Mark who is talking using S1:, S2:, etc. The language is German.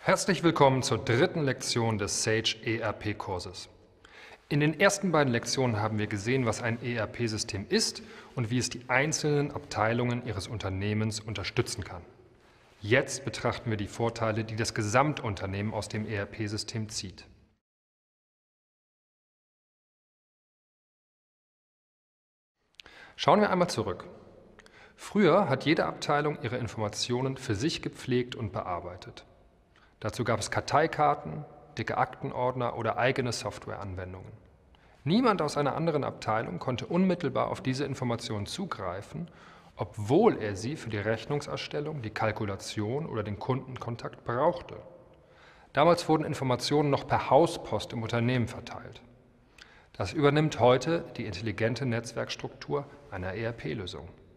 S1: Herzlich willkommen zur dritten Lektion des Sage ERP-Kurses. In den ersten beiden Lektionen haben wir gesehen, was ein ERP-System ist und wie es die einzelnen Abteilungen Ihres Unternehmens unterstützen kann. Jetzt betrachten wir die Vorteile, die das Gesamtunternehmen aus dem ERP-System zieht. Schauen wir einmal zurück. Früher hat jede Abteilung ihre Informationen für sich gepflegt und bearbeitet. Dazu gab es Karteikarten, dicke Aktenordner oder eigene Softwareanwendungen. Niemand aus einer anderen Abteilung konnte unmittelbar auf diese Informationen zugreifen, obwohl er sie für die Rechnungserstellung, die Kalkulation oder den Kundenkontakt brauchte. Damals wurden Informationen noch per Hauspost im Unternehmen verteilt. Das übernimmt heute die intelligente Netzwerkstruktur einer ERP-Lösung.